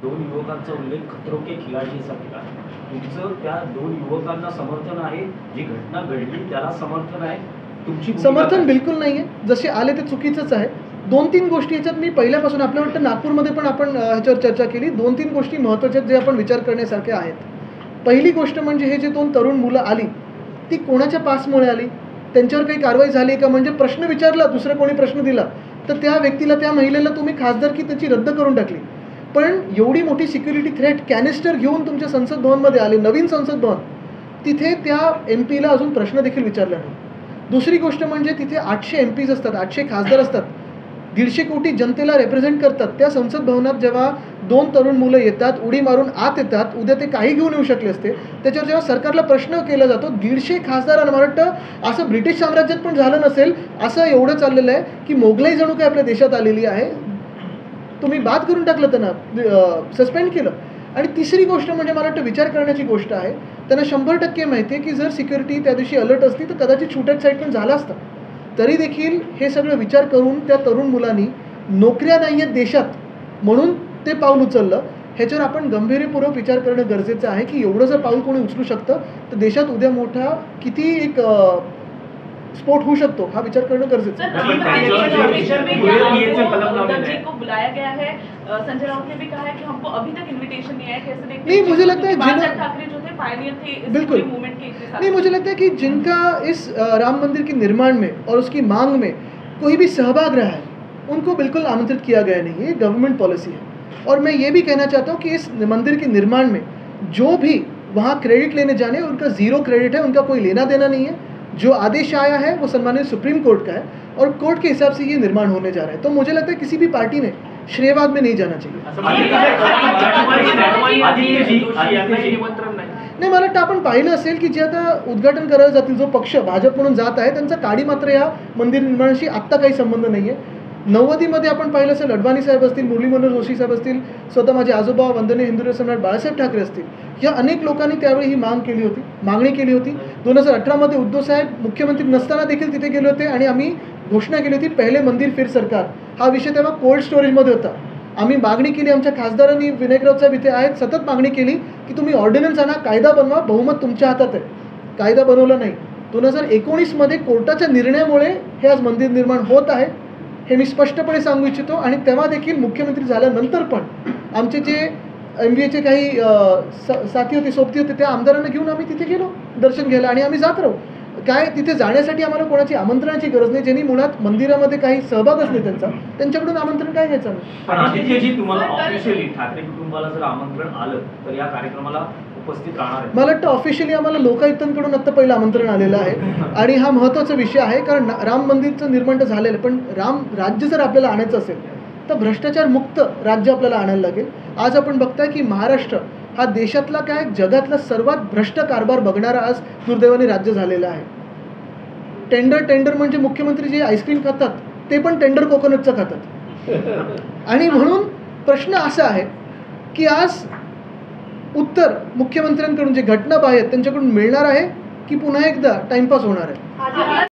दोन युवकांचा उल्लेख खतरों के खिलाडीचा केला. तुमचं त्या दोन युवकांना समर्थन आहे, जी घटना घडली त्याला समर्थन आहे, तुमची समर्थन बिलकुल नाही आहे. जसे आले ते चुकीचंच आहे. 2-3 गोष्टी याच्यात मी पहिल्यापासून आपल्याला वाटतं नागपूरमध्ये पण आपण ह्याच्यावर चर्चा केली. 2-3 गोष्टी महत्त्वाच्या जे आपण विचार करण्यासारख्या आहेत. पहिली गोष्ट म्हणजे हे जे 2 तरुण मुलं आली ती कोणाच्या पासमुळे आली, त्यांच्यावर काही कारवाई झाली का? म्हणजे प्रश्न विचारला, दुसरा कोणी प्रश्न दिला तर त्या व्यक्तीला, त्या महिलेला तुम्ही खासदारकी त्याची रद्द करून टाकली. पण एवढी मोठी सिक्युरिटी थ्रेट कॅनिस्टर घेऊन तुमच्या संसद भवनमध्ये आले, नवीन संसद भवन, तिथे त्या MP ला अजून प्रश्न देखील विचारला नाही. दुसरी गोष्ट म्हणजे तिथे 800 MPs असतात, 800 खासदार असतात, 150 कोटी जनतेला रिप्रेझेंट करतात. त्या संसद भवनात जेव्हा 2 तरुण मुलं येतात, उडी मारून आत येतात, उद्या ते काही घेऊन येऊ शकले असते, त्याच्यावर जेव्हा सरकारला प्रश्न केला जातो, 150 खासदारांना, मला वाटतं असं ब्रिटिश साम्राज्यात पण झालं नसेल, असं एवढं चाललेलं आहे की मोगलाई जणू काय आपल्या देशात आलेली आहे. तुम्ही बाद करून टाकलं, त्यांना सस्पेंड केलं. आणि तिसरी गोष्ट म्हणजे मला वाटतं विचार करण्याची गोष्ट आहे, त्यांना 100% माहिती आहे की जर सिक्युरिटी त्या दिवशी अलर्ट असती तर कदाचित शूट साईट पण झाला असता. तरी देखील हे सगळं विचार करून त्या तरुण मुलांनी नोकऱ्या नाही आहेत देशात म्हणून ते पाऊल उचललं. ह्याच्यावर आपण गंभीरपूर्वक विचार करणं गरजेचं आहे की एवढं जर पाऊल कोणी उचलू शकतं तर देशात उद्या मोठा किती एक स्फोट होऊ शकतो, हा विचार करणं गरजेचं आहे. संजय राउत ने भी कहा है कि हमको अभी तक इन्विटेशन नहीं आया. कैसे देखते हैं? नहीं, मुझे लगता है ठाकरे जो थे पायनियर थे इस बिल्कुल मूवमेंट के. नहीं, मुझे लगता है कि जिनका इस राम मंदिर के निर्माण में और उसकी मांग में कोई भी सहभाग रहा है उनको बिल्कुल आमंत्रित किया गया नहीं. ये गवर्नमेंट पॉलिसी है. और मैं ये भी कहना चाहता हूँ कि इस मंदिर के निर्माण में जो भी वहाँ क्रेडिट लेने जाने, उनका ज़ीरो क्रेडिट है, उनका कोई लेना देना नहीं है. जो आदेश आया है वो सम्मानित सुप्रीम कोर्ट का है और कोर्ट के हिसाब से ये निर्माण होने जा रहा है. तो मुझे लगता है किसी भी पार्टी ने श्रेयवाद में नहीं जाना चाहिए. नाही, मला वाटतं आपण पाहिलं असेल की जे आता उद्घाटन करायला जातील, जो पक्ष भाजप म्हणून जात आहे, त्यांचा काडी मात्र या मंदिर निर्माणाशी आत्ता काही संबंध नाही आहे. 90मध्ये आपण पाहिलं असेल, अडवाणी साहेब असतील, मुरली मनोहर जोशी साहेब असतील, स्वतः माझे आजोबा वंदनीय हिंदू सम्राट बाळासाहेब ठाकरे असतील, या अनेक लोकांनी त्यावेळी ही मागणी केली होती. 2018मध्ये उद्धव साहेब मुख्यमंत्री नसताना देखील तिथे गेले होते आणि आम्ही घोषणा केली होती पहिले मंदिर फिर सरकार. हा विषय तेव्हा कोल्ड स्टोरेजमध्ये होता. आम्ही मागणी केली, आमच्या खासदारांनी, विनायकराव साहेब इथे आहेत, सतत मागणी केली की तुम्ही ऑर्डिनन्स आणा, कायदा बनवा, बहुमत तुमच्या हातात आहे. कायदा बनवला नाही. 2019मध्ये कोर्टाच्या निर्णयामुळे हे आज मंदिर निर्माण होत आहे, हे मी स्पष्टपणे सांगू इच्छितो. आणि तेव्हा देखील मुख्यमंत्री झाल्यानंतर पण आमचे जे MVAचे काही साथी होते, सोबती होते, त्या आमदारांना घेऊन आम्ही तिथे गेलो दर्शन घ्यायला आणि आम्ही जात राहू. काय तिथे जाण्यासाठी आम्हाला कोणाची आमंत्रणाची गरज नाही. ज्यांनी मुळात मंदिरामध्ये काही सहभागच नाही त्यांच्याकडून आमंत्रण काय घ्यायचं आम्ही. तुम्हाला ऑफिशियली ठाकरे कुटुंबाला जर आमंत्रण आलं तर या कार्यक्रमाला उपस्थित राहणार आहे? मला वाटतं ऑफिशियली आम्हाला लोकायुक्तांकडून आत्ता पहिलं आमंत्रण आलेलं आहे आणि हा महत्त्वाचा विषय आहे. कारण राम मंदिरचं निर्माण तर झालेलं आहे, पण राम राज्य जर आपल्याला आणायचं असेल तर भ्रष्टाचार मुक्त राज्य आपल्याला आणायला लागेल. आज आपण बघताय की महाराष्ट्र हा देशातला काय जगातला सर्वात भ्रष्ट कारभार बघणारा आज दुर्दैवाने राज्य झालेलं आहे. टेंडर म्हणजे मुख्यमंत्री जे आईस्क्रीम खातात ते पण टेंडर कोकोनटचं खातात. आणि म्हणून प्रश्न असा आहे की आज उत्तर मुख्यमंत्र्यांकडून जे घटनाबाह्य आहेत त्यांच्याकडून मिळणार आहे की पुन्हा एकदा टाइमपास होणार आहे.